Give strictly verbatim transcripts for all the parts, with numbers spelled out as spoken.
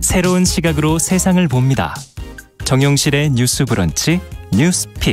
새로운 시각으로 세상을 봅니다. 정용실의 뉴스 브런치 뉴스픽.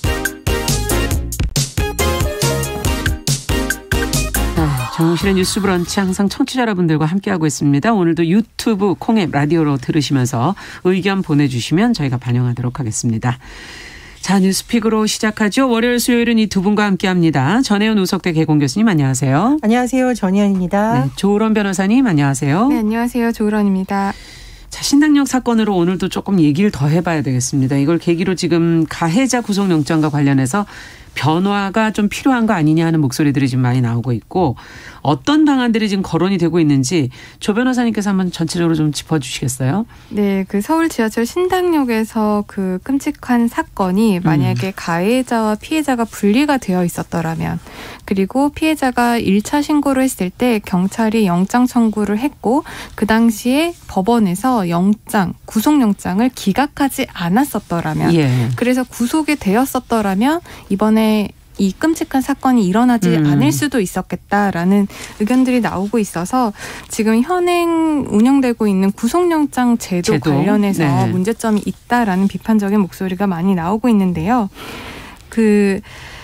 정용실의 뉴스 브런치 항상 청취자 여러분들과 함께하고 있습니다. 오늘도 유튜브, 콩앱, 라디오로 들으시면서 의견 보내주시면 저희가 반영하도록 하겠습니다. 자, 뉴스픽으로 시작하죠. 월요일, 수요일은 이 두 분과 함께합니다. 전혜연 우석대 개공 교수님 안녕하세요. 안녕하세요. 전혜연입니다. 네, 조으론 변호사님 안녕하세요. 네, 안녕하세요. 조으론입니다. 자, 신당역 사건으로 오늘도 조금 얘기를 더 해봐야 되겠습니다. 이걸 계기로 지금 가해자 구속영장과 관련해서 변화가 좀 필요한 거 아니냐 하는 목소리들이 지금 많이 나오고 있고, 어떤 방안들이 지금 거론이 되고 있는지 조 변호사님께서 한번 전체적으로 좀 짚어주시겠어요? 네, 그 서울 지하철 신당역에서 그 끔찍한 사건이 만약에 음. 가해자와 피해자가 분리가 되어 있었더라면, 그리고 피해자가 일 차 신고를 했을 때 경찰이 영장 청구를 했고 그 당시에 법원에서 영장, 구속영장을 기각하지 않았었더라면, 예. 그래서 구속이 되었었더라면 이번에 이 끔찍한 사건이 일어나지 음. 않을 수도 있었겠다라는 의견들이 나오고 있어서 지금 현행 운영되고 있는 구속영장 제도, 제도? 관련해서 네. 문제점이 있다라는 비판적인 목소리가 많이 나오고 있는데요. 그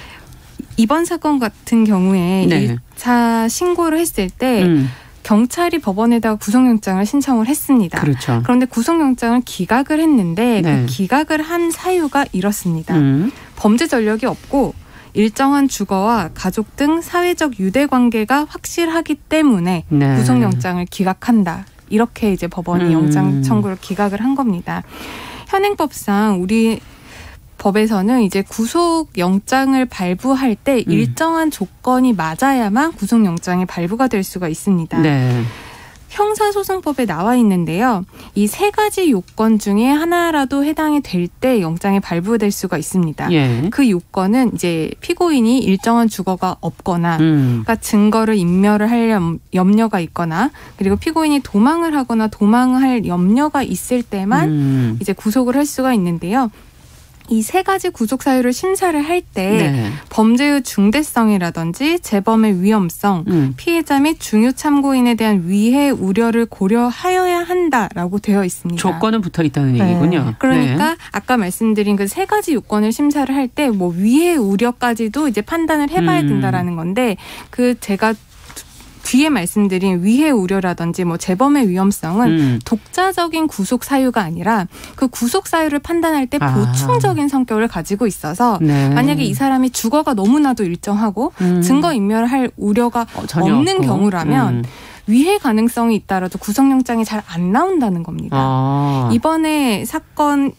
이번 사건 같은 경우에 네. 일 차 신고를 했을 때 음. 경찰이 법원에다가 구속영장을 신청을 했습니다. 그렇죠. 그런데 구속영장을 기각을 했는데 네. 그 기각을 한 사유가 이렇습니다. 음. 범죄 전력이 없고 일정한 주거와 가족 등 사회적 유대관계가 확실하기 때문에 네. 구속영장을 기각한다. 이렇게 이제 법원이 음. 영장 청구를 기각을 한 겁니다. 현행법상 우리 법에서는 이제 구속영장을 발부할 때 음. 일정한 조건이 맞아야만 구속영장이 발부가 될 수가 있습니다. 네. 형사소송법에 나와 있는데요. 이 세 가지 요건 중에 하나라도 해당이 될 때 영장이 발부될 수가 있습니다. 예. 그 요건은 이제 피고인이 일정한 주거가 없거나, 음. 그러니까 증거를 인멸을 할 염려가 있거나, 그리고 피고인이 도망을 하거나 도망할 염려가 있을 때만 음. 이제 구속을 할 수가 있는데요. 이 세 가지 구속 사유를 심사를 할 때 네. 범죄의 중대성이라든지 재범의 위험성, 음. 피해자 및 중요 참고인에 대한 위해 우려를 고려하여야 한다라고 되어 있습니다. 조건은 붙어 있다는 네. 얘기군요. 그러니까 네. 아까 말씀드린 그 세 가지 요건을 심사를 할 때 뭐 위해 우려까지도 이제 판단을 해봐야 된다라는 건데, 그 제가 뒤에 말씀드린 위해 우려라든지 뭐 재범의 위험성은 음. 독자적인 구속 사유가 아니라 그 구속 사유를 판단할 때 아. 보충적인 성격을 가지고 있어서 네. 만약에 이 사람이 주거가 너무나도 일정하고 음. 증거 인멸할 우려가 어, 없는 없고. 경우라면 음. 위해 가능성이 있다라도 구속영장이 잘 안 나온다는 겁니다. 아. 이번에 사건을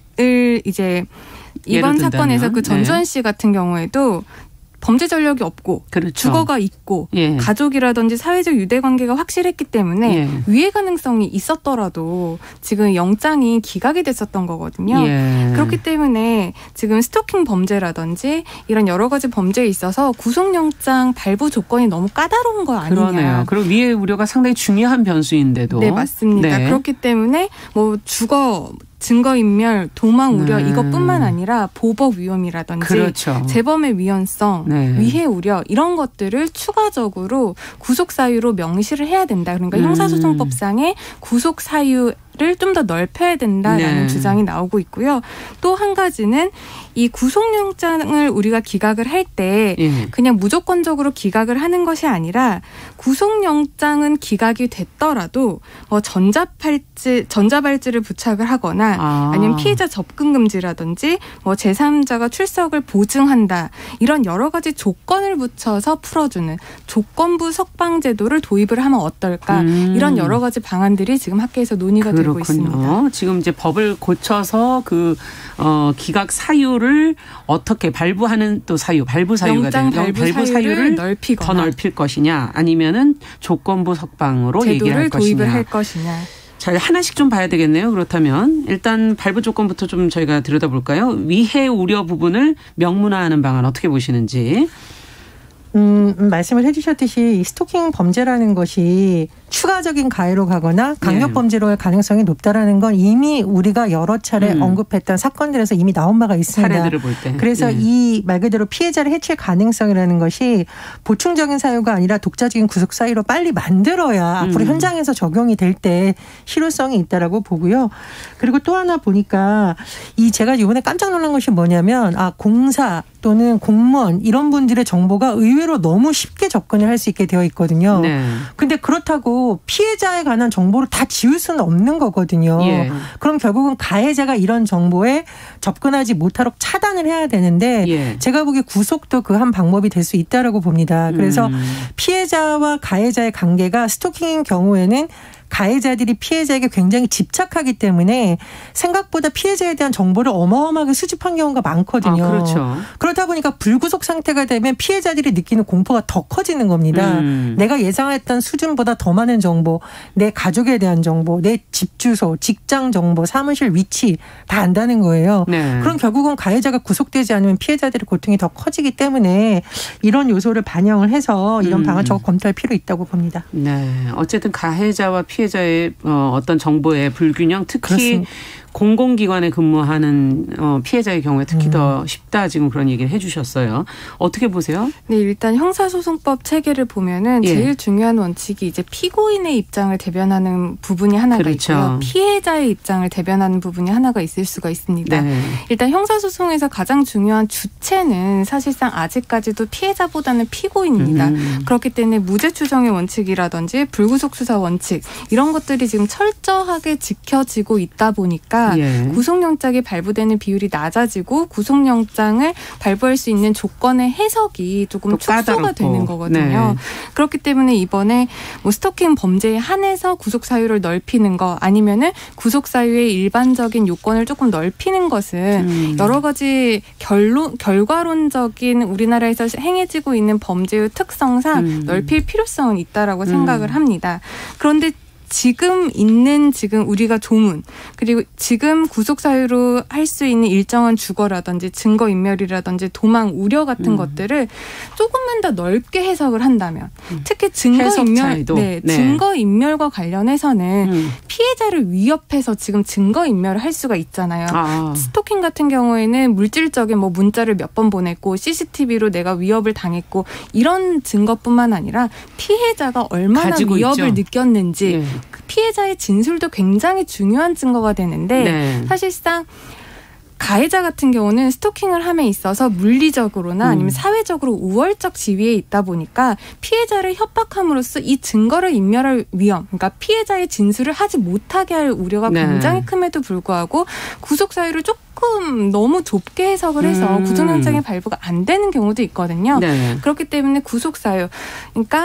이제 이번 사건에서 그 전주환 씨 같은 경우에도 범죄 전력이 없고 그렇죠. 주거가 있고 예. 가족이라든지 사회적 유대관계가 확실했기 때문에 예. 위해 가능성이 있었더라도 지금 영장이 기각이 됐었던 거거든요. 예. 그렇기 때문에 지금 스토킹 범죄라든지 이런 여러 가지 범죄에 있어서 구속영장 발부 조건이 너무 까다로운 거 아니냐. 그러네요. 그리고 위해 우려가 상당히 중요한 변수인데도. 네, 맞습니다. 네. 그렇기 때문에 뭐 주거 증거인멸, 도망 우려 네. 이것뿐만 아니라 보복 위험이라든지 그렇죠. 재범의 위헌성, 네. 위해 우려 이런 것들을 추가적으로 구속 사유로 명시를 해야 된다. 그러니까 음. 형사소송법상의 구속 사유 를 좀 더 넓혀야 된다라는 네. 주장이 나오고 있고요. 또 한 가지는 이 구속영장을 우리가 기각을 할 때 예. 그냥 무조건적으로 기각을 하는 것이 아니라 구속영장은 기각이 됐더라도 뭐 전자발찌, 전자발찌를 부착을 하거나 아. 아니면 피해자 접근 금지라든지 뭐 제삼자가 출석을 보증한다. 이런 여러 가지 조건을 붙여서 풀어주는 조건부 석방제도를 도입을 하면 어떨까. 음. 이런 여러 가지 방안들이 지금 학계에서 논의가 되고 그렇군요. 있습니다. 지금 이제 법을 고쳐서 그 어, 기각 사유를 어떻게 발부하는 또 사유, 발부 사유가 영장 발부, 발부 사유를 넓히거나 더 넓힐 것이냐, 아니면은 조건부 석방으로 얘기할 것이냐. 제도를 도입을 할 것이냐. 자, 하나씩 좀 봐야 되겠네요. 그렇다면 일단 발부 조건부터 좀 저희가 들여다볼까요? 위해 우려 부분을 명문화하는 방안 어떻게 보시는지. 음, 말씀을 해주셨듯이 이 스토킹 범죄라는 것이 추가적인 가해로 가거나 강력 범죄로 할 가능성이 높다라는 건 이미 우리가 여러 차례 음. 언급했던 사건들에서 이미 나온 바가 있습니다. 사례들을 볼 때. 그래서 예. 이 말 그대로 피해자를 해칠 가능성이라는 것이 보충적인 사유가 아니라 독자적인 구속 사유로 빨리 만들어야 음. 앞으로 현장에서 적용이 될 때 실효성이 있다라고 보고요. 그리고 또 하나 보니까 이 제가 이번에 깜짝 놀란 것이 뭐냐면 아 공사 또는 공무원 이런 분들의 정보가 의외로 너무 쉽게 접근을 할 수 있게 되어 있거든요. 네. 근데 그렇다고 피해자에 관한 정보를 다 지울 수는 없는 거거든요. 예. 그럼 결국은 가해자가 이런 정보에 접근하지 못하도록 차단을 해야 되는데 예. 제가 보기에 구속도 그 한 방법이 될 수 있다라고 봅니다. 그래서 음. 피해자와 가해자의 관계가 스토킹인 경우에는 가해자들이 피해자에게 굉장히 집착하기 때문에 생각보다 피해자에 대한 정보를 어마어마하게 수집한 경우가 많거든요. 아, 그렇죠. 그러다 보니까 불구속 상태가 되면 피해자들이 느끼는 공포가 더 커지는 겁니다. 음. 내가 예상했던 수준보다 더 많은 정보, 내 가족에 대한 정보, 내 집 주소, 직장 정보, 사무실 위치 다 안다는 거예요. 네. 그럼 결국은 가해자가 구속되지 않으면 피해자들의 고통이 더 커지기 때문에 이런 요소를 반영을 해서 이런 음. 방안 적극 검토할 필요 있다고 봅니다. 네, 어쨌든 가해자와 피해 피해자의 어떤 정보의 불균형, 특히 그렇습니다. 공공기관에 근무하는 피해자의 경우에 특히 음. 더 쉽다 지금 그런 얘기를 해 주셨어요. 어떻게 보세요? 네, 일단 형사소송법 체계를 보면은 예. 제일 중요한 원칙이 이제 피고인의 입장을 대변하는 부분이 하나가 그렇죠. 있고요. 피해자의 입장을 대변하는 부분이 하나가 있을 수가 있습니다. 네. 일단 형사소송에서 가장 중요한 주체는 사실상 아직까지도 피해자보다는 피고인입니다. 음. 그렇기 때문에 무죄 추정의 원칙이라든지 불구속 수사 원칙 이런 것들이 지금 철저하게 지켜지고 있다 보니까 예. 구속영장이 발부되는 비율이 낮아지고 구속영장을 발부할 수 있는 조건의 해석이 조금 축소가 되는 거거든요. 네. 그렇기 때문에 이번에 뭐 스토킹 범죄에 한해서 구속 사유를 넓히는 거 아니면은 구속 사유의 일반적인 요건을 조금 넓히는 것은 음. 여러 가지 결론 결과론적인 우리나라에서 행해지고 있는 범죄의 특성상 음. 넓힐 필요성은 있다라고 음. 생각을 합니다. 그런데 지금 있는 지금 우리가 조문 그리고 지금 구속 사유로 할 수 있는 일정한 주거라든지 증거인멸이라든지 도망 우려 같은 음. 것들을 조금만 더 넓게 해석을 한다면 음. 특히 증거인멸 네, 네. 증거인멸과 관련해서는 음. 피해자를 위협해서 지금 증거인멸을 할 수가 있잖아요. 아. 스토킹 같은 경우에는 물질적인 뭐 문자를 몇 번 보냈고 씨씨티비로 내가 위협을 당했고 이런 증거뿐만 아니라 피해자가 얼마나 위협을 있죠. 느꼈는지 네. 피해자의 진술도 굉장히 중요한 증거가 되는데 네. 사실상 가해자 같은 경우는 스토킹을 함에 있어서 물리적으로나 아니면 사회적으로 우월적 지위에 있다 보니까 피해자를 협박함으로써 이 증거를 인멸할 위험, 그러니까 피해자의 진술을 하지 못하게 할 우려가 네. 굉장히 큼에도 불구하고 구속 사유를 조금 너무 좁게 해석을 해서 음. 구속영장의 발부가 안 되는 경우도 있거든요. 네. 그렇기 때문에 구속 사유, 그러니까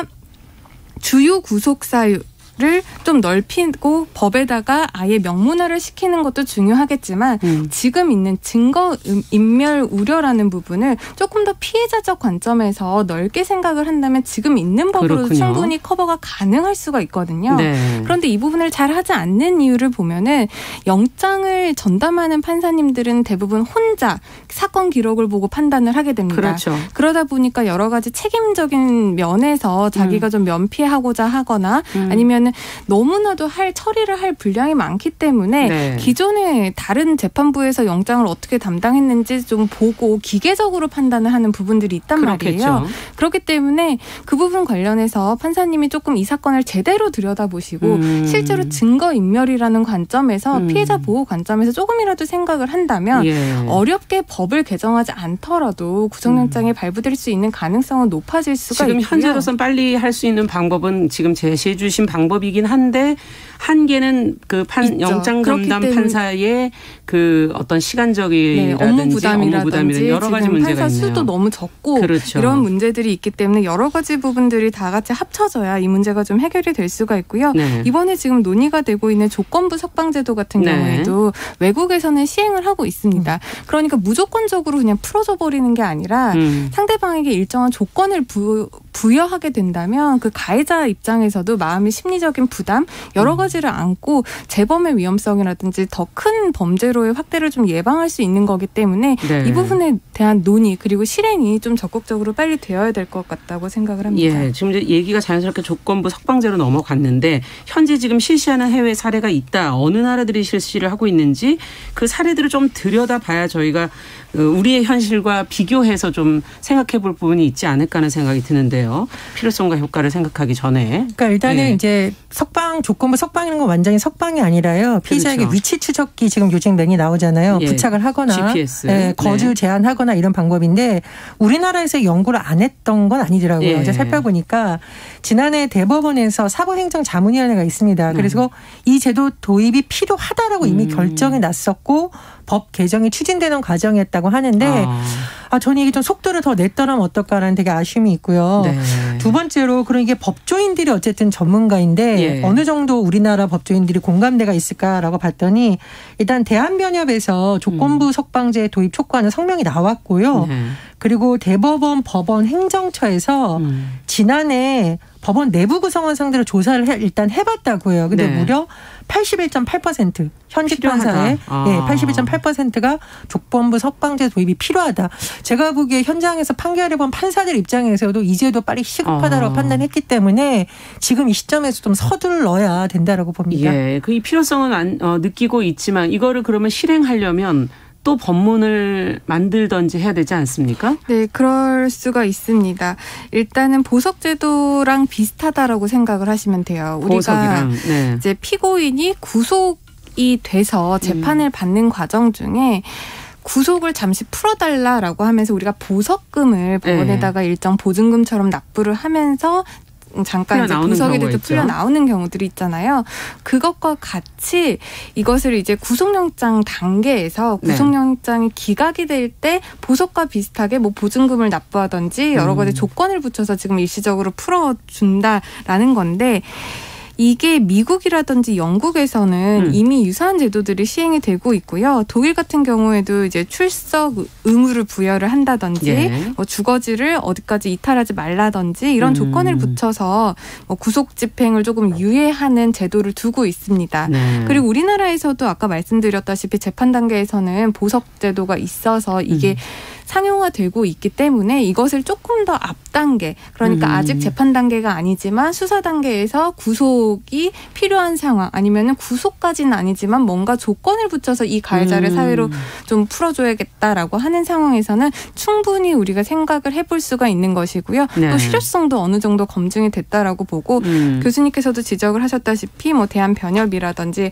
주요 구속 사유 를 좀 넓히고 법에다가 아예 명문화를 시키는 것도 중요하겠지만 음. 지금 있는 증거 인멸 우려라는 부분을 조금 더 피해자적 관점에서 넓게 생각을 한다면 지금 있는 법으로 그렇군요. 충분히 커버가 가능할 수가 있거든요. 네. 그런데 이 부분을 잘 하지 않는 이유를 보면은 영장을 전담하는 판사님들은 대부분 혼자 사건 기록을 보고 판단을 하게 됩니다. 그렇죠. 그러다 보니까 여러 가지 책임적인 면에서 자기가 음. 좀 면피하고자 하거나 음. 아니면 너무나도 할 처리를 할 분량이 많기 때문에 네. 기존에 다른 재판부에서 영장을 어떻게 담당했는지 좀 보고 기계적으로 판단을 하는 부분들이 있단 그렇겠죠. 말이에요. 그렇기 때문에 그 부분 관련해서 판사님이 조금 이 사건을 제대로 들여다보시고 음. 실제로 증거인멸이라는 관점에서 음. 피해자 보호 관점에서 조금이라도 생각을 한다면 예. 어렵게 법을 개정하지 않더라도 구속영장이 음. 발부될 수 있는 가능성은 높아질 수가 지금 있고요. 지금 현재로선 빨리 할 수 있는 방법은 지금 제시해 주신 방법 이긴 한데 한계는 그 판, 영장 전담 판사의 그 어떤 시간적인 네, 업무 부담이라든지 여러 가지 문제가 판사 있네요. 수도 너무 적고 그렇죠. 이런 문제들이 있기 때문에 여러 가지 부분들이 다 같이 합쳐져야 이 문제가 좀 해결이 될 수가 있고요. 네. 이번에 지금 논의가 되고 있는 조건부 석방제도 같은 네. 경우에도 외국에서는 시행을 하고 있습니다. 음. 그러니까 무조건적으로 그냥 풀어줘 버리는 게 아니라 음. 상대방에게 일정한 조건을 부 부여하게 된다면 그 가해자 입장에서도 마음의 심리적인 부담 여러 가지를 안고 재범의 위험성이라든지 더 큰 범죄로의 확대를 좀 예방할 수 있는 거기 때문에 네. 이 부분에 대한 논의 그리고 실행이 좀 적극적으로 빨리 되어야 될 것 같다고 생각을 합니다. 예, 지금 이제 얘기가 자연스럽게 조건부 석방제로 넘어갔는데 현재 지금 실시하는 해외 사례가 있다. 어느 나라들이 실시를 하고 있는지 그 사례들을 좀 들여다봐야 저희가 우리의 현실과 비교해서 좀 생각해 볼 부분이 있지 않을까 하는 생각이 드는데요. 필요성과 효과를 생각하기 전에. 그러니까 일단은 예. 이제 석방 조건부 석방이라는 건 완전히 석방이 아니라요. 피해자에게 그렇죠. 위치 추적기 지금 요즘 많이 나오잖아요. 예. 부착을 하거나 지피에스. 예, 거주 네. 제한하거나 이런 방법인데 우리나라에서 연구를 안 했던 건 아니더라고요. 예. 어제 살펴보니까 지난해 대법원에서 사법행정자문위원회가 있습니다. 그래서 음. 이 제도 도입이 필요하다라고 이미 음. 결정이 났었고 법 개정이 추진되는 과정이었다고 하는데 아. 아, 저는 이게 좀 속도를 더 냈더라면 어떨까라는 되게 아쉬움이 있고요. 네. 두 번째로 그럼 이게 법조인들이 어쨌든 전문가인데 예. 어느 정도 우리나라 법조인들이 공감대가 있을까라고 봤더니 일단 대한변협에서 조건부 음. 석방제 도입 촉구하는 성명이 나왔고요. 네. 그리고 대법원, 법원, 행정처에서 음. 지난해 법원 내부 구성원 상대로 조사를 해, 일단 해봤다고요. 근데 네. 무려 팔십일 점 팔 퍼센트 현직 판사의 아. 예, 팔십일 점 팔 퍼센트가 조건부 석방제 도입이 필요하다. 제가 보기에 현장에서 판결을 본 판사들 입장에서도 이 제도 빨리 시급하다고 아. 판단했기 때문에 지금 이 시점에서 좀 서둘러야 된다라고 봅니다. 예, 그 이 필요성은 안, 어, 느끼고 있지만 이거를 그러면 실행하려면 또 법문을 만들던지 해야 되지 않습니까? 네, 그럴 수가 있습니다. 일단은 보석제도랑 비슷하다라고 생각을 하시면 돼요. 보석이랑, 우리가 네. 이제 피고인이 구속이 돼서 재판을 음. 받는 과정 중에 구속을 잠시 풀어달라라고 하면서 우리가 보석금을 법원에다가 네. 일정 보증금처럼 납부를 하면서 잠깐 이제 구속에 대해서 풀려 나오는 경우들이 있잖아요. 그것과 같이 이것을 이제 구속영장 단계에서 구속영장이 기각이 될 때 보석과 비슷하게 뭐 보증금을 납부하든지 여러 가지 음. 조건을 붙여서 지금 일시적으로 풀어준다라는 건데 이게 미국이라든지 영국에서는 음. 이미 유사한 제도들이 시행이 되고 있고요. 독일 같은 경우에도 이제 출석 의무를 부여를 한다든지 예. 뭐 주거지를 어디까지 이탈하지 말라든지 이런 음. 조건을 붙여서 뭐 구속 집행을 조금 유예하는 제도를 두고 있습니다. 네. 그리고 우리나라에서도 아까 말씀드렸다시피 재판 단계에서는 보석 제도가 있어서 이게 음. 상용화되고 있기 때문에 이것을 조금 더 앞 단계 그러니까 음. 아직 재판 단계가 아니지만 수사 단계에서 구속이 필요한 상황 아니면은 구속까지는 아니지만 뭔가 조건을 붙여서 이 가해자를 음. 사회로 좀 풀어줘야겠다라고 하는 상황에서는 충분히 우리가 생각을 해볼 수가 있는 것이고요. 네. 또 실효성도 어느 정도 검증이 됐다라고 보고 음. 교수님께서도 지적을 하셨다시피 뭐 대한변협이라든지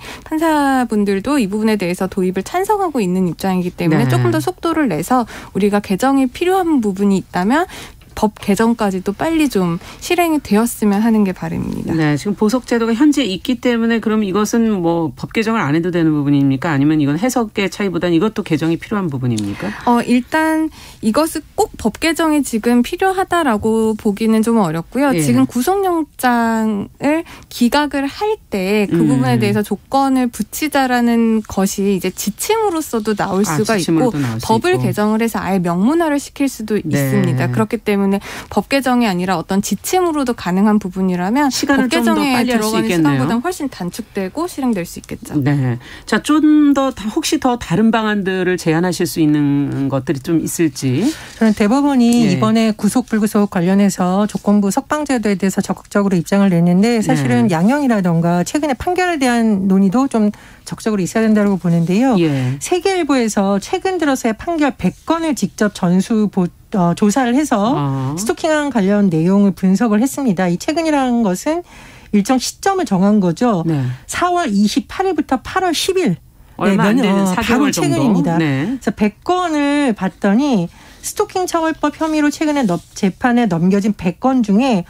판사분들도 이 부분에 대해서 도입을 찬성하고 있는 입장이기 때문에 네. 조금 더 속도를 내서 우리가 개정이 필요한 부분이 있다면 법 개정까지도 빨리 좀 실행이 되었으면 하는 게 바람입니다. 네, 지금 보석 제도가 현재 있기 때문에 그럼 이것은 뭐 법 개정을 안 해도 되는 부분입니까? 아니면 이건 해석의 차이보다는 이것도 개정이 필요한 부분입니까? 어, 일단 이것은 꼭 법 개정이 지금 필요하다라고 보기는 좀 어렵고요. 예. 지금 구속영장을 기각을 할 때 그 음. 부분에 대해서 조건을 붙이자라는 것이 이제 지침으로서도 나올 아, 수가 있고 법을 있고. 개정을 해서 아예 명문화를 시킬 수도 네. 있습니다. 그렇기 때문에 법 개정이 아니라 어떤 지침으로도 가능한 부분이라면 법 개정에 들어가는 시간보다는 훨씬 단축되고 실행될 수 있겠죠. 네. 자, 좀 더 혹시 더 다른 방안들을 제안하실 수 있는 것들이 좀 있을지. 저는 대법원이 네. 이번에 구속 불구속 관련해서 조건부 석방제도에 대해서 적극적으로 입장을 냈는데 사실은 네. 양형이라던가 최근에 판결에 대한 논의도 좀 적극적으로 있어야 된다고 보는데요. 예. 세계일보에서 최근 들어서의 판결 백 건을 직접 전수 보 어, 조사를 해서 아. 스토킹한 관련 내용을 분석을 했습니다. 이 최근이라는 것은 일정 시점을 정한 거죠. 네. 사월 이십팔일부터 팔월 십일. 얼마 네, 안 되는 사 개월 바로 최근입니다. 네. 그래서 백 건을 봤더니 스토킹 처벌법 혐의로 최근에 재판에 넘겨진 백 건 중에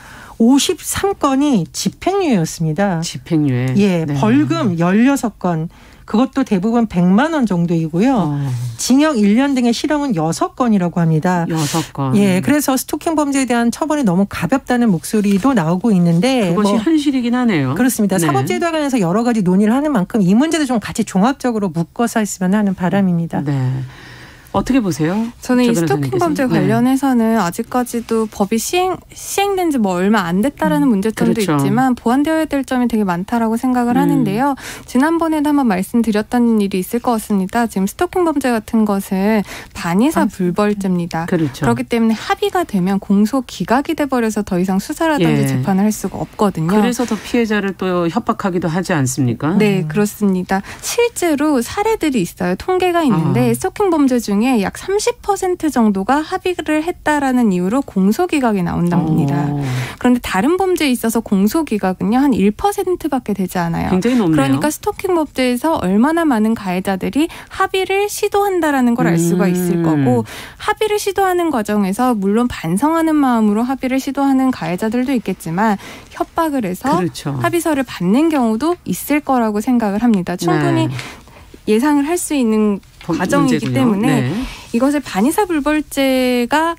오십삼 건이 집행유예였습니다. 집행유예. 예, 네. 벌금 열여섯 건. 그것도 대부분 백만 원 정도이고요. 어. 징역 일 년 등의 실형은 여섯 건이라고 합니다. 여섯 건. 예, 그래서 스토킹 범죄에 대한 처벌이 너무 가볍다는 목소리도 나오고 있는데. 그것이 뭐 현실이긴 하네요. 그렇습니다. 네. 사법제도에 관해서 여러 가지 논의를 하는 만큼 이 문제도 좀 같이 종합적으로 묶어서 했으면 하는 바람입니다. 네. 어떻게 보세요? 저는 이 스토킹 범죄 관련해서는 네. 아직까지도 법이 시행, 시행된 지 뭐 얼마 안 됐다라는 음, 문제점도 그렇죠. 있지만 보완되어야 될 점이 되게 많다라고 생각을 음. 하는데요. 지난번에도 한번 말씀드렸던 일이 있을 것 같습니다. 지금 스토킹 범죄 같은 것은 반의사 아, 불벌죄입니다. 그렇죠. 그렇기 때문에 합의가 되면 공소 기각이 돼버려서 더 이상 수사라든지 예. 재판을 할 수가 없거든요. 그래서 더 피해자를 또 협박하기도 하지 않습니까? 네, 그렇습니다. 실제로 사례들이 있어요. 통계가 있는데 아. 스토킹 범죄 중에 약 삼십 퍼센트 정도가 합의를 했다라는 이유로 공소기각이 나온답니다. 오. 그런데 다른 범죄에 있어서 공소기각은요 한 일 퍼센트밖에 되지 않아요. 굉장히 높네요. 그러니까 스토킹 범죄에서 얼마나 많은 가해자들이 합의를 시도한다라는 걸 알 수가 있을 거고 합의를 시도하는 과정에서 물론 반성하는 마음으로 합의를 시도하는 가해자들도 있겠지만 협박을 해서 그렇죠. 합의서를 받는 경우도 있을 거라고 생각을 합니다. 충분히 네. 예상을 할 수 있는 과정이기 문제군요. 때문에 네. 이것을 반의사 불벌죄가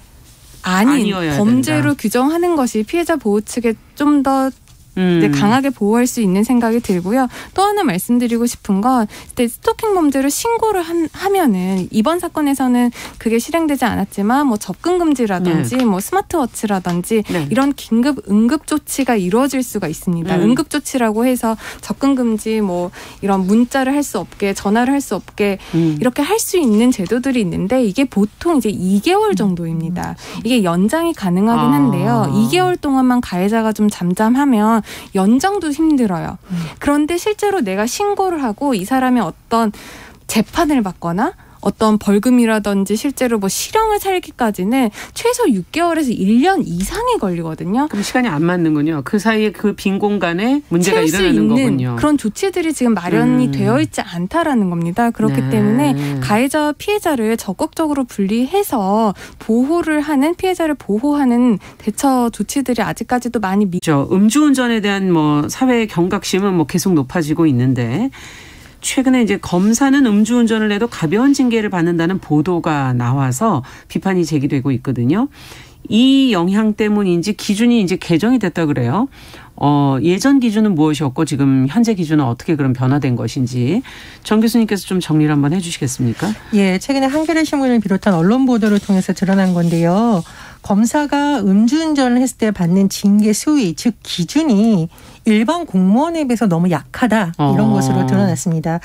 아닌 범죄로 된다. 규정하는 것이 피해자 보호 측에 좀 더 음. 이제 강하게 보호할 수 있는 생각이 들고요. 또 하나 말씀드리고 싶은 건 스토킹 범죄로 신고를 한, 하면은 이번 사건에서는 그게 실행되지 않았지만 뭐 접근 금지라든지 네. 뭐 스마트워치라든지 네. 이런 긴급 응급 조치가 이루어질 수가 있습니다. 음. 응급 조치라고 해서 접근 금지 뭐 이런 문자를 할 수 없게 전화를 할 수 없게 음. 이렇게 할 수 있는 제도들이 있는데 이게 보통 이제 이 개월 정도입니다. 이게 연장이 가능하긴 한데요. 아. 이 개월 동안만 가해자가 좀 잠잠하면 연장도 힘들어요. 음. 그런데 실제로 내가 신고를 하고 이 사람의 어떤 재판을 받거나 어떤 벌금이라든지 실제로 뭐 실형을 살기까지는 최소 육 개월에서 일 년 이상이 걸리거든요. 그럼 시간이 안 맞는군요. 그 사이에 그 빈 공간에 문제가 일어나는 거군요. 그런 조치들이 지금 마련이 음. 되어 있지 않다라는 겁니다. 그렇기 네. 때문에 가해자와 피해자를 적극적으로 분리해서 보호를 하는 피해자를 보호하는 대처 조치들이 아직까지도 많이 미죠. 음주운전에 대한 뭐 사회의 경각심은 뭐 계속 높아지고 있는데 최근에 이제 검사는 음주운전을 해도 가벼운 징계를 받는다는 보도가 나와서 비판이 제기되고 있거든요. 이 영향 때문인지 기준이 이제 개정이 됐다 그래요. 어, 예전 기준은 무엇이었고 지금 현재 기준은 어떻게 그럼 변화된 것인지 정 교수님께서 좀 정리를 한번 해 주시겠습니까? 예, 최근에 한겨레 신문을 비롯한 언론 보도를 통해서 드러난 건데요. 검사가 음주운전을 했을 때 받는 징계 수위, 즉 기준이 일반 공무원에 비해서 너무 약하다 이런 어. 것으로 드러났습니다.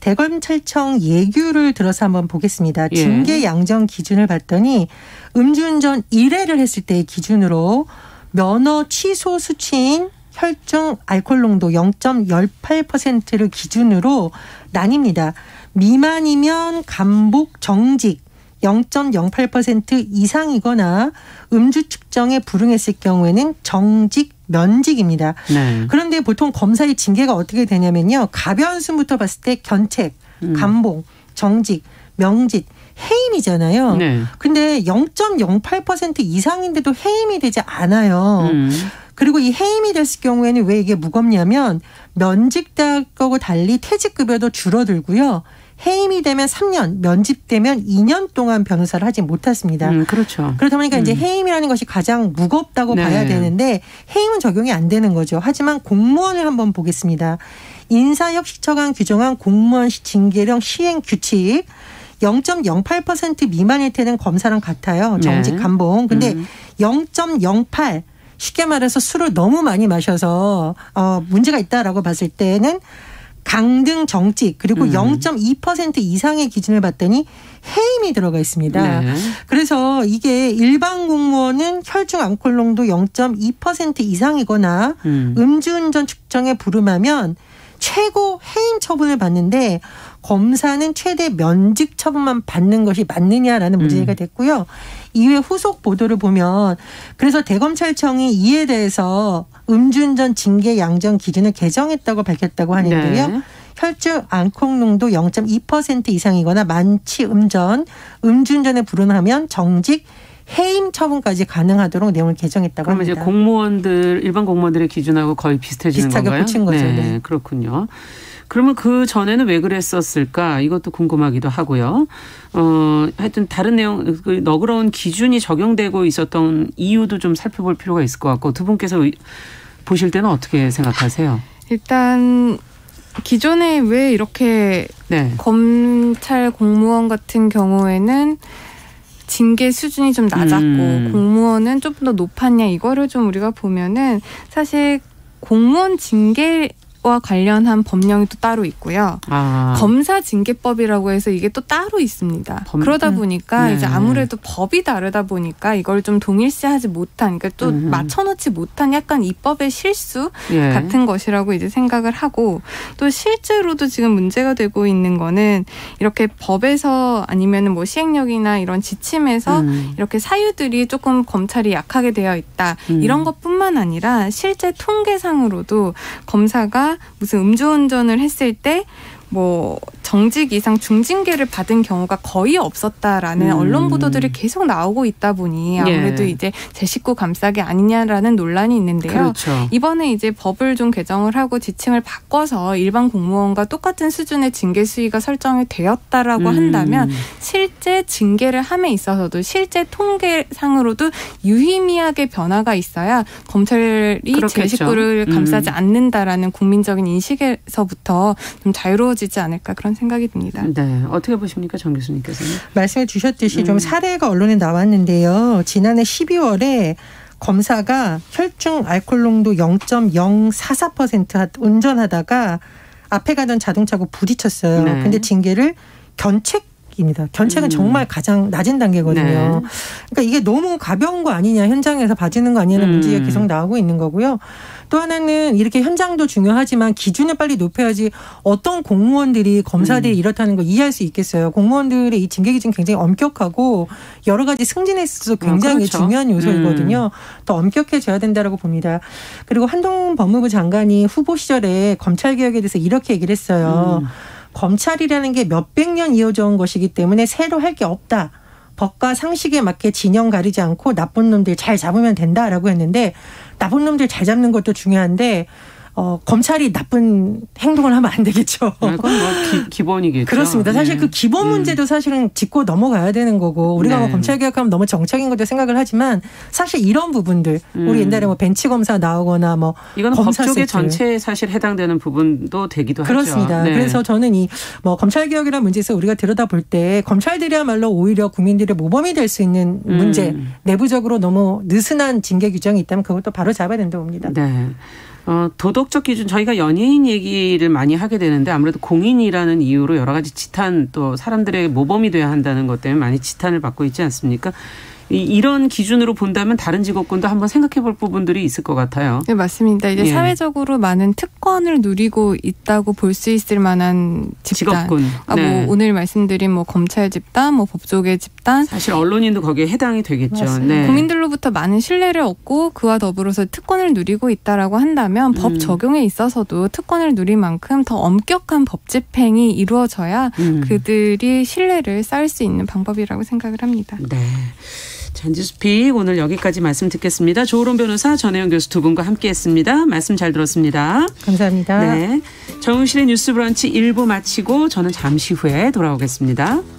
대검찰청 예규를 들어서 한번 보겠습니다. 징계 양정 기준을 봤더니 음주운전 일 회를 했을 때의 기준으로 면허 취소 수치인 혈중 알코올 농도 영 점 일팔 퍼센트를 기준으로 나뉩니다. 미만이면 감복 정직 영 점 영팔 퍼센트 이상이거나 음주 측정에 불응했을 경우에는 정직 면직입니다. 네. 그런데 보통 검사의 징계가 어떻게 되냐면요. 가벼운 순부터 봤을 때 견책, 음. 감봉, 정직, 명직, 해임이잖아요. 네. 근데 영 점 영팔 퍼센트 이상인데도 해임이 되지 않아요. 음. 그리고 이 해임이 됐을 경우에는 왜 이게 무겁냐면 면직하고 달리 퇴직급여도 줄어들고요. 해임이 되면 삼 년, 면직되면 이 년 동안 변호사를 하지 못했습니다. 음, 그렇죠. 그러다 보니까 음. 이제 해임이라는 것이 가장 무겁다고 네. 봐야 되는데 해임은 적용이 안 되는 거죠. 하지만 공무원을 한번 보겠습니다. 인사혁신처가 규정한 공무원 징계령 시행 규칙 영 점 영팔 퍼센트 미만일 때는 검사랑 같아요. 정직 네. 감봉. 근데 음. 영 점 영팔 쉽게 말해서 술을 너무 많이 마셔서 어, 문제가 있다라고 봤을 때는 강등 정직 그리고 음. 영 점 이 퍼센트 이상의 기준을 봤더니 해임이 들어가 있습니다. 네. 그래서 이게 일반 공무원은 혈중 알코올 농도 영 점 이 퍼센트 이상이거나 음. 음주운전 측정에 불응하면 최고 해임 처분을 받는데 검사는 최대 면직 처분만 받는 것이 맞느냐라는 문제가 됐고요. 이후에 후속 보도를 보면 그래서 대검찰청이 이에 대해서 음주운전 징계 양정 기준을 개정했다고 밝혔다고 하는데요. 네. 혈중 알코올 농도 영 점 이 퍼센트 이상이거나 만취 음전, 음주운전에 불응하면 정직, 해임 처분까지 가능하도록 내용을 개정했다고 그러면 합니다. 이제 공무원들 일반 공무원들의 기준하고 거의 비슷해지는 비슷하게 건가요? 고친 거죠. 네, 네. 그렇군요. 그러면 그 전에는 왜 그랬었을까? 이것도 궁금하기도 하고요. 어, 하여튼 다른 내용, 그 너그러운 기준이 적용되고 있었던 이유도 좀 살펴볼 필요가 있을 것 같고 두 분께서 보실 때는 어떻게 생각하세요? 일단 기존에 왜 이렇게 네. 검찰 공무원 같은 경우에는 징계 수준이 좀 낮았고 음. 공무원은 좀 더 높았냐 이거를 좀 우리가 보면은 사실 공무원 징계 와 관련한 법령이 또 따로 있고요. 아. 검사징계법이라고 해서 이게 또 따로 있습니다. 범... 그러다 보니까 네. 이제 아무래도 법이 다르다 보니까 이걸 좀 동일시하지 못한, 그러니까 또 음흠. 맞춰놓지 못한 약간 입법의 실수 예. 같은 것이라고 이제 생각을 하고, 또 실제로도 지금 문제가 되고 있는 거는 이렇게 법에서 아니면은 뭐 시행령이나 이런 지침에서 음. 이렇게 사유들이 조금 검찰이 약하게 되어 있다 음. 이런 것뿐만 아니라 실제 통계상으로도 검사가 무슨 음주운전을 했을 때 뭐 정직 이상 중징계를 받은 경우가 거의 없었다라는 음. 언론 보도들이 계속 나오고 있다 보니 아무래도 예. 이제 제 식구 감싸기 아니냐라는 논란이 있는데요. 그렇죠. 이번에 이제 법을 좀 개정을 하고 지침을 바꿔서 일반 공무원과 똑같은 수준의 징계 수위가 설정이 되었다라고 음. 한다면 실제 징계를 함에 있어서도 실제 통계상으로도 유의미하게 변화가 있어야 검찰이 그렇겠죠. 제 식구를 감싸지 음. 않는다라는 국민적인 인식에서부터 좀 자유로워 지지 않을까 그런 생각이 듭니다. 네, 어떻게 보십니까, 정 교수님께서는? 말씀해 주셨듯이 음. 좀 사례가 언론에 나왔는데요. 지난해 십이월에 검사가 혈중 알코올 농도 영 점 영사사 퍼센트 운전하다가 앞에 가던 자동차하고 부딪혔어요. 네. 근데 징계를 견책 입니다. 견책은 음. 정말 가장 낮은 단계거든요. 네. 그러니까 이게 너무 가벼운 거 아니냐, 현장에서 봐주는 거 아니냐는 음. 문제가 계속 나오고 있는 거고요. 또 하나는 이렇게 현장도 중요하지만 기준을 빨리 높여야지 어떤 공무원들이 검사들이 음. 이렇다는 걸 이해할 수 있겠어요. 공무원들의 이 징계 기준 굉장히 엄격하고 여러 가지 승진에 있어서 굉장히 아, 그렇죠. 중요한 요소이거든요. 음. 더 엄격해져야 된다고 봅니다. 그리고 한동훈 법무부 장관이 후보 시절에 검찰개혁에 대해서 이렇게 얘기를 했어요. 음. 검찰이라는 게 몇백 년 이어져 온 것이기 때문에 새로 할 게 없다. 법과 상식에 맞게 진영 가리지 않고 나쁜 놈들 잘 잡으면 된다라고 했는데, 나쁜 놈들 잘 잡는 것도 중요한데 어, 검찰이 나쁜 행동을 하면 안 되겠죠. 그건 뭐 기, 기본이겠죠. 그렇습니다. 사실 네. 그 기본 문제도 사실은 짚고 넘어가야 되는 거고, 우리가 네. 뭐 검찰 개혁하면 너무 정책인 것도 생각을 하지만 사실 이런 부분들 음. 우리 옛날에 뭐 벤치 검사 나오거나 뭐 이거는 법조계 전체에 사실 해당되는 부분도 되기도 그렇습니다. 하죠. 네. 그래서 저는 이 뭐 검찰 개혁이라는 문제에서 우리가 들여다볼 때 검찰들이야말로 오히려 국민들의 모범이 될 수 있는 문제, 음. 내부적으로 너무 느슨한 징계 규정이 있다면 그것도 바로 잡아야 된다고 봅니다. 네. 어, 도덕적 기준, 저희가 연예인 얘기를 많이 하게 되는데 아무래도 공인이라는 이유로 여러 가지 지탄, 또 사람들의 모범이 돼야 한다는 것 때문에 많이 지탄을 받고 있지 않습니까? 이, 이런 기준으로 본다면 다른 직업군도 한번 생각해 볼 부분들이 있을 것 같아요. 네, 맞습니다. 이제 예. 사회적으로 많은 특권을 누리고 있다고 볼 수 있을 만한 집단. 직업군. 아, 네. 뭐 오늘 말씀드린 뭐 검찰 집단, 뭐 법조계 집단. 사실 언론인도 거기에 해당이 되겠죠. 네. 국민들로부터 많은 신뢰를 얻고 그와 더불어서 특권을 누리고 있다라고 한다면 음. 법 적용에 있어서도 특권을 누릴 만큼 더 엄격한 법 집행이 이루어져야 음. 그들이 신뢰를 쌓을 수 있는 방법이라고 생각을 합니다. 네. 자, 뉴스픽 오늘 여기까지 말씀 듣겠습니다. 조으론 변호사, 전혜연 교수 두 분과 함께했습니다. 말씀 잘 들었습니다. 감사합니다. 네, 정용실의 뉴스 브런치 일 부 마치고 저는 잠시 후에 돌아오겠습니다.